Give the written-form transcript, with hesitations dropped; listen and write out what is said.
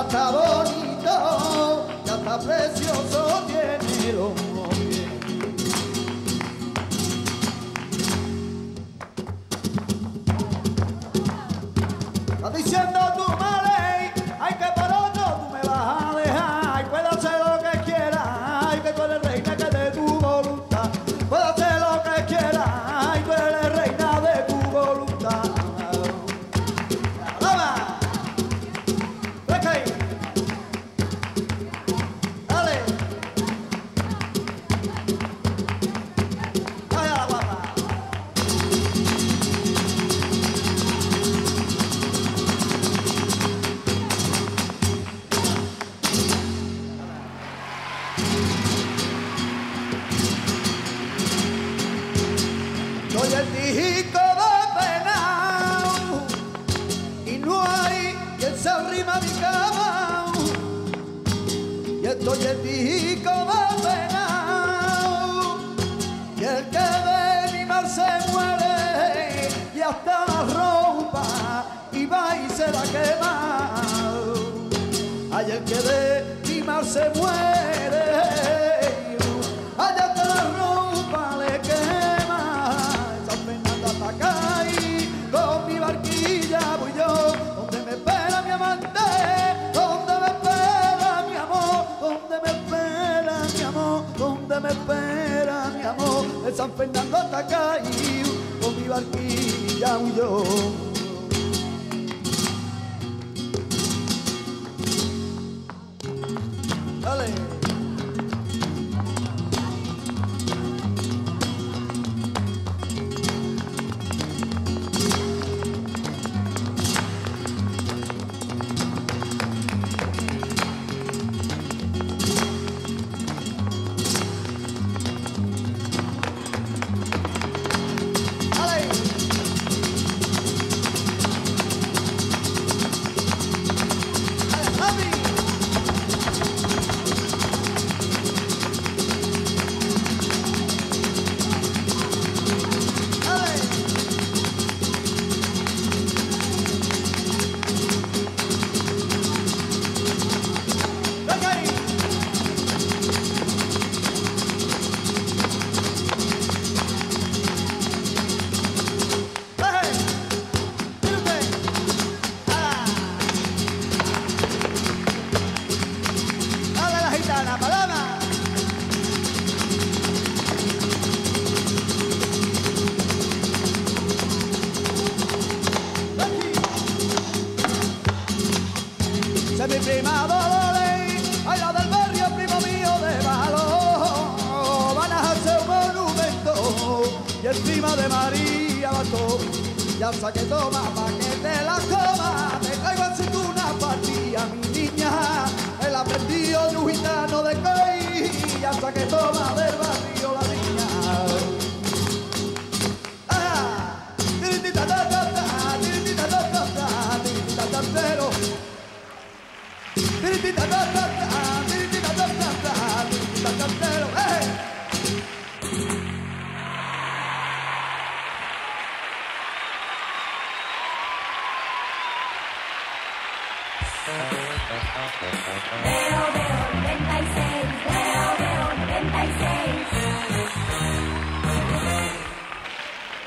está bonito, ya está precioso, tiene el hombro bien. Está diciendo tu madre, ay que por otro tú me vas a dejar, y puedo hacer lo que quiera, ay que tú eres reina que de tu voluntad, puedo hacer lo que quiera, ay tú eres reina de tu voluntad. ¡Vamos! ¡Reca! ¡Dale! ¡Vaya la guapa! Soy el disco de pena y no hay quien se arrima a mi cama. Y estoy el disco de pena y el que de mi mal se muere y hasta la ropa y va y se la quema. Ay, el que de mi mal se muere, ay, hasta la ropa le quema. San Fernando hasta acá y con mi barquilla voy yo, donde me espera mi amante, donde me espera mi amor, donde me espera mi amor, donde me espera mi amor. De San Fernando hasta acá y con mi barquilla voy yo. Dale. Mi prima Dolores, ay la del barrio, primo mío de valor, van a hacer un monumento y el prima de María Bató, ya saqué toma pa' que te la coma, te caigo en cintura partida mi niña, el aprendido de un gitano de Coy, ya saqué toma del barrio la niña. Ah, tiritita ta ta ta, tiritita ta ta ta, tiritita ta pero. Tiritita ta ta ta, tiritita ta ta ta, tiritita ta pero, Veo, veo.